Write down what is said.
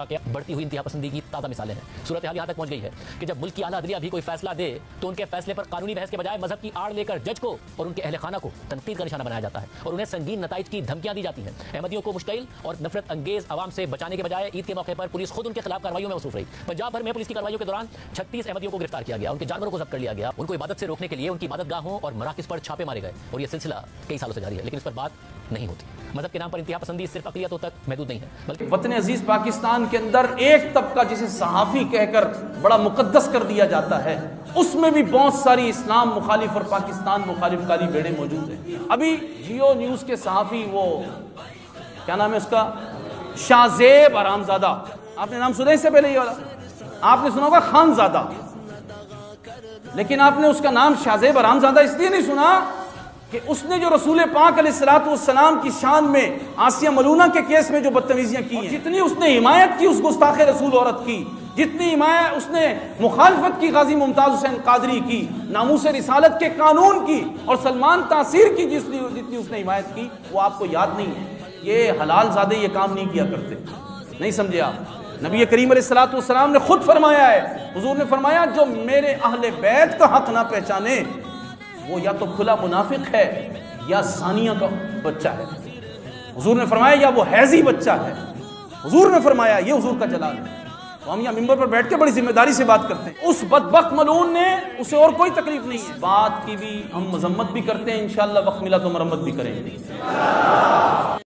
बढ़ती हुई इंतहा पसंदी की ताज़ा मिसालें हैं। सूरत हाल यहाँ तक पहुँच गई है कि जब मुल्क की आला अदलिया भी कोई फैसला दे तो उनके फैसले पर कानूनी बहस के बजाय मजहब की आड़ लेकर जज को और उनके अहले खाना को तनकीद का निशाना बनाया जाता है और उन्हें संगीन नताइज की धमकियां दी जाती हैं। अहमदियों को मुश्किल और नफरत अंगेज आवाम से बचाने के बजाय ईद के मौके पर पुलिस खुद उनके खिलाफ कार्रवाइयों में मसरूफ रही। पंजाब भर में पुलिस की कार्रवाइयों के दौरान 36 अहमदियों को गिरफ्तार किया गया, उनके जानवरों को जब्त कर लिया गया, उनको इबादत से रोकने के लिए उनकी इबादतगाहों और मराकिज़ पर छापे मारे गए और यह सिलसिला कई सालों से जारी है, लेकिन इस पर बात नहीं होती। मजहब के नाम पर इंतहा पसंदी सिर्फ अक़लियतों तक महदूद नहीं है, बल्कि वतन अजीज पाकिस्तान के अंदर एक तबका जिसे सहाफ़ी कहकर बड़ा मुकद्दस कर दिया जाता है, उसमें भी बहुत सारी इस्लाम मुखालिफ और पाकिस्तान मुखालिफ काली भेड़ें मौजूद हैं। अभी जियो न्यूज़ के सहाफ़ी, वो क्या नाम है उसका, शाहजेब आरामजादा, आपने नाम सुना इससे पहले? ये वाला आपने सुना होगा खानजादा, लेकिन आपने उसका नाम शाहजेब आरामजादा इसलिए नहीं सुना कि उसने जो रसूल पाक अलैहिस्सलाम की शान में आसिया मलूना के केस में जो बदतमीजियां की हैं, जितनी उसने हिमायत की उस गुस्ताखे रसूल औरत की, जितनी हिमायत उसने मुखालफत की गाजी मुमताज हुसैन कादरी की, नामूस रिसालत के कानून की और सलमान तासीर की जितनी उसने हिमायत की, वो आपको याद नहीं है। ये हलाल ज़ादे ये काम नहीं किया करते, नहीं समझे आप? नबी करीम अलैहिस्सलाम ने खुद फरमाया है, हुजूर ने फरमाया, जो मेरे अहले बैत का हक ना पहचाने वो या तो खुला मुनाफिक है या ज़ानिया का बच्चा है। हुजूर ने फरमाया या वो हैजी बच्चा है। हुजूर ने फरमाया, ये हुजूर का जलाल है। तो हम यहाँ मिंबर पर बैठ के बड़ी जिम्मेदारी से बात करते हैं। उस बदबख्त मलून ने, उसे और कोई तकलीफ नहीं है। बात की भी हम मजम्मत भी करते हैं, इंशाअल्लाह वक्त मिला तो मरम्मत भी करेंगे।